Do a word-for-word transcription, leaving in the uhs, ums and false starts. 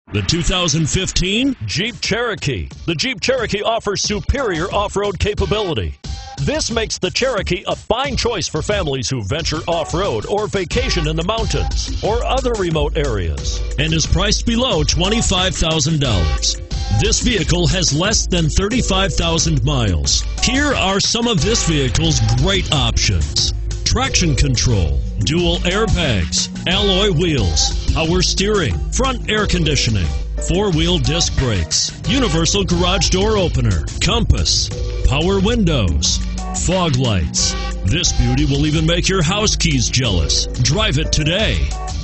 The two thousand fifteen Jeep Cherokee. The Jeep Cherokee offers superior off-road capability. This makes the Cherokee a fine choice for families who venture off-road or vacation in the mountains or other remote areas, and is priced below twenty-five thousand dollars. This vehicle has less than thirty-five thousand miles. Here are some of this vehicle's great options: traction control, dual airbags, alloy wheels, power steering, front air conditioning, four-wheel disc brakes, universal garage door opener, compass, power windows, fog lights. This beauty will even make your house keys jealous. Drive it today.